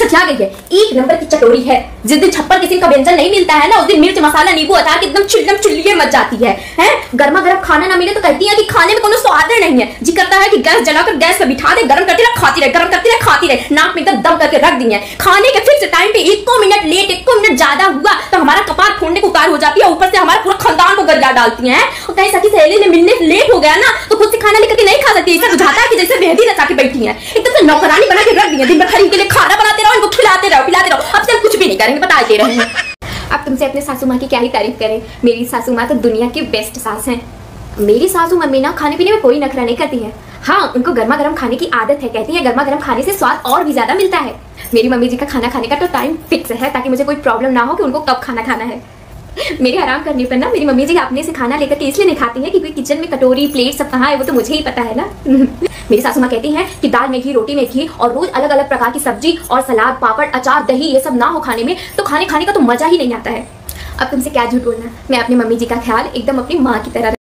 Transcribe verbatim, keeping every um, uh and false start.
सठिया गई है, एक नंबर की चटोरी है। जिस दिन छप्पर किसी का व्यंजन नहीं मिलता है ना, उस दिन मिर्च मसाला नींबू अचार की एकदम चिल्लम चिल्लिए मच जाती है। हैं गर्मा गर्म खाना ना मिले तो कहती है कि खाने में कोनो स्वाद नहीं है। जी करता है कि गैस जलाकर गैस पे बिठा दे, गर्म करती रहे खाती रहे, गर्म करती रहे खाती रहे, नाक में एकदम दम करके रख दी है। खाने के फिक्स टाइम पे एक मिनट लेट एक मिनट ज्यादा हुआ तो हमारा कपार फोड़ने को कार हो जाती है, ऊपर से हमारा पूरा खानदान को गरिया डालती है। और कहीं सखी सहेली ने मिलने लेट हो गया ना तो खुद से खाना लेकर के नहीं खा सकती, ऐसा बुझाता है कि जैसे मेहंदी रचा के बैठी है, एकदम से नौकरानी बना के रख दी है। दिन भर खरीद के लिए खाना बनाते रहो, इनको खिलाते रहो पिलाते रहो। अब से कुछ भी नहीं करेंगे, बता दे रहे हैं। अब तुमसे अपने सासू माँ की क्या ही तारीफ करें। मेरी सासू माँ तो दुनिया की बेस्ट सास हैं। मेरी सासू मम्मी ना खाने पीने में कोई नखरा नहीं करती है। हाँ, उनको गर्मा गर्म खाने की आदत है। कहती है गर्मा गर्म खाने से स्वाद और भी ज्यादा मिलता है। मेरी मम्मी जी का खाना खाने का तो टाइम फिक्स है ताकि मुझे कोई प्रॉब्लम ना हो कि उनको कब खाना खाना है। मेरे आराम करने पर ना मेरी मम्मी जी अपने से खाना लेकर के इसलिए नहीं खाती है क्योंकि किचन में कटोरी प्लेट सब कहाँ है वो तो मुझे ही पता है ना। मेरी सासू माँ कहती हैं कि दाल में घी रोटी में घी और रोज अलग अलग प्रकार की सब्जी और सलाद पापड़ अचार दही ये सब ना हो खाने में तो खाने खाने का तो मजा ही नहीं आता है। अब तुमसे क्या झूठ बोलना, मैं अपनी मम्मी जी का ख्याल एकदम अपनी माँ की तरह